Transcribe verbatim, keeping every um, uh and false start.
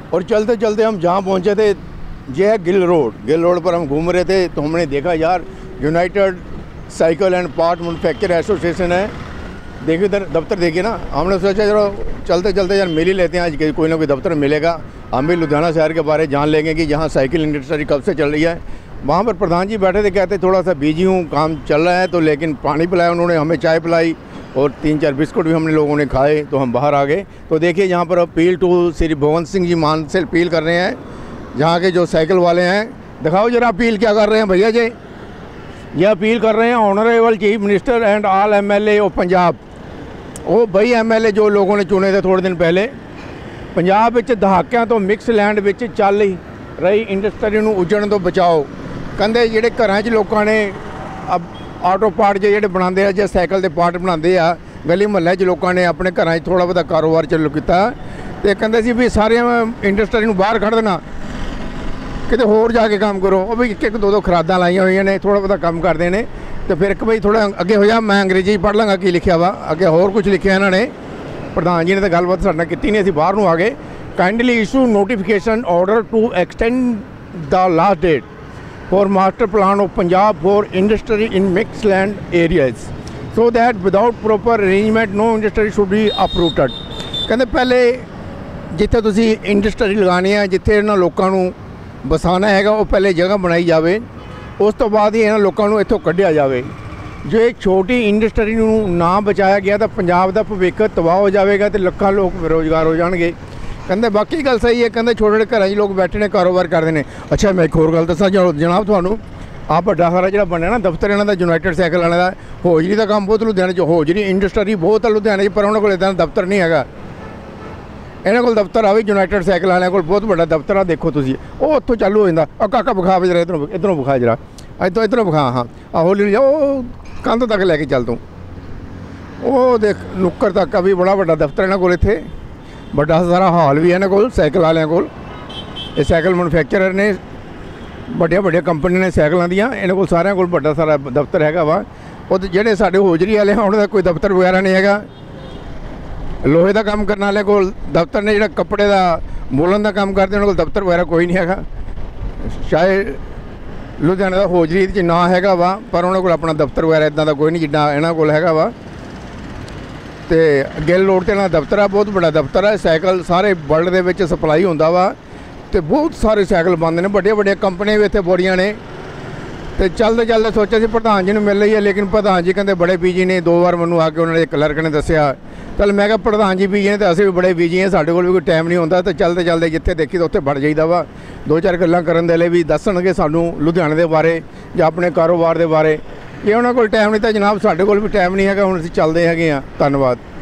और चलते चलते हम जहाँ पहुँचे थे, ये है गिल रोड। गिल रोड पर हम घूम रहे थे तो हमने देखा यार united cycle and part manufacture association है, देखिए इधर दफ्तर देखिए ना। हमने सोचा चलो चलते चलते यार मिल ही लेते हैं, आज कोई ना कोई दफ्तर मिलेगा, हम भी लुधियाना शहर के बारे जान लेंगे कि यहाँ साइकिल इंडस्ट्री कब से चल रही है। वहाँ पर प्रधान जी बैठे थे, कहते थोड़ा सा बिजी हूँ, काम चल रहा है, तो लेकिन पानी पिलाया उन्होंने, हमें चाय पिलाई और तीन चार बिस्कुट भी हमने लोगों ने खाए, तो हम बाहर आ गए। तो देखिए यहाँ पर अपील टू श्री भगवंत सिंह जी मान से अपील कर रहे हैं, जहाँ के जो साइकिल वाले हैं। दिखाओ जरा अपील क्या कर रहे हैं भैया जी। ये अपील कर रहे हैं honourable chief minister and all M L A of Punjab. वो भाई एम एल ए जो लोगों ने चुने थे थोड़े दिन पहले। पंजाब ਵਿੱਚ ਦਹਾਕਿਆਂ ਤੋਂ ਮਿਕਸ ਲੈਂਡ ਵਿੱਚ ਚੱਲ ਰਹੀ ਇੰਡਸਟਰੀ ਨੂੰ ਉਜੜਨ ਤੋਂ ਬਚਾਓ। ਕਹਿੰਦੇ ਜਿਹੜੇ ਘਰਾਂ 'ਚ ਲੋਕਾਂ ਨੇ ਆਟੋ ਪਾਰਟ ਜਿਹੜੇ ਬਣਾਉਂਦੇ ਆ ਜਾਂ ਸਾਈਕਲ ਦੇ ਪਾਰਟ ਬਣਾਉਂਦੇ ਆ, ਗਲੀ ਮੁਹੱਲੇ 'ਚ ਲੋਕਾਂ ਨੇ ਆਪਣੇ ਘਰਾਂ 'ਚ ਥੋੜ੍ਹਾ ਬਹੁਤਾ ਕਾਰੋਬਾਰ ਚਾਲੂ ਕੀਤਾ ਤੇ ਕਹਿੰਦੇ ਸੀ ਵੀ ਸਾਰੀਆਂ ਇੰਡਸਟਰੀ ਨੂੰ ਬਾਹਰ ਕੱਢ ਦੇਣਾ, ਕਿਤੇ ਹੋਰ ਜਾ ਕੇ ਕੰਮ ਕਰੋ। ਉਹ ਵੀ ਇੱਕ ਇੱਕ ਦੋ ਦੋ ਖਰਾਦਾਂ ਲਾਈਆਂ ਹੋਈਆਂ ਨੇ, ਥੋੜ੍ਹਾ ਬਹੁਤਾ ਕੰਮ ਕਰਦੇ ਨੇ। तो फिर एक भाई थोड़ा अगे हो जा, मैं अंग्रेजी पढ़ लाँगा की लिखा वा, अगे होर कुछ लिखा इन्होंने। प्रधान जी ने तो गलबात साडे नाल कीती नहीं, असीं बाहर नूं आ गए। Kindly issue notification order to extend the last date for master plan of Punjab for industry in mix land areas so that without proper arrangement no industry should be uprooted. कहते पहले जिथे तुसीं इंडस्ट्री लगानी है, जिथे इन्हां लोकां नूं बसाना हैगा, वो पहले जगह बनाई जाए, उस तो बाद ही इन्हां लोकां नूं इत्थों कढ़िया जाए। जो एक छोटी इंडस्ट्री नूं ना बचाया गया तो पंजाब दा भविख तबाह हो जाएगा तो लखां लोग बेरोजगार हो जाएंगे। कहते बाकी गल सही है, कहते छोटे छोटे घर लोग बैठे ने कारोबार करते हैं। अच्छा मैं एक होर गल दसां जनाब तुहानूं, आ वड्डा सारा जिहड़ा बनया ना दफ्तर इन्हां दा यूनाइटेड साइकिल वाले दा, होजरी का काम बहुत लुधियाने च, होजरी इंडस्ट्री बहुत है लुधियाने च, पर उन्हां कोल इदां दफ्तर नहीं हैगा। इन्हां कोल दफ्तर आवे यूनाइटेड साइकिल वालियां कोल बहुत वड्डा दफ्तर आ, देखो तुसीं वो उत्थों चालू हो जांदा। आ काका विखा जरा इधरों इधरों विखा जरा, इधरों इधरों विखा, हाँ आ हौली जा कंध तक लैके चल तूं, वो देख नुक्कर तक भी बड़ा वड्डा दफ्तर इन्हां कोल, इत्थे बड़ा सारा हाल भी है इन्हां कोल साइकिल वालियां कोल। ये साइकिल मैन्युफैक्चरर ने, बड़िया बड़िया कंपनी ने साइकिलों दियां, इन्हां कोल सारियां कोल बड़ा सारा दफ्तर हैगा वा। और जिहड़े साडे होजरी वाले हैं उन्हां दा कोई दफ्तर वगैरह नहीं हैगा। लोहे का काम करने वाले कोल दफ्तर ने, जिहड़ा कपड़े का मोलन का काम करते उन्होंने दफ्तर वगैरह कोई नहीं हैगा। शायद लुधियाने का होजरी च ना हैगा वा, पर उन्होंने कोल अपना दफ्तर वगैरह इदां दा कोई नहीं जिन्ना इन्हां कोल हैगा वा। ते गिल रोड ते इन्हां दफ्तर है, बहुत बड़ा दफ्तर है। साइकिल सारे वर्ल्ड दे विच सप्लाई होंदा वा ते बहुत सारे साइकिल बनते हैं, बड़िया बड़िया कंपनियां भी इत्थे बड़ियां ने। तो चलते चलते सोचा सी प्रधान जी ने मिल रही है, लेकिन प्रधान जी कहते बड़े बिजी ने। दो बार मैनू आके उन्होंने क्लर्क ने दसिया, चल मैं कहा प्रधान जी बिजी ने तो असीं भी बड़े बिजी हैं, साडे कोल भी कोई टाइम नहीं होंदा। तो चलते चलते जिथे देखी तो उत्थे बढ़ जाईदा वा, दो चार गल्लां करन दे लई भी दसणगे सानू लुधियाने दे बारे जां अपने कारोबार दे बारे। जे उन्हां कोल टाइम नहीं तो जनाब साडे कोल भी टाइम नहीं हैगा, हुण असीं चलदे हैगे आ। धन्नवाद।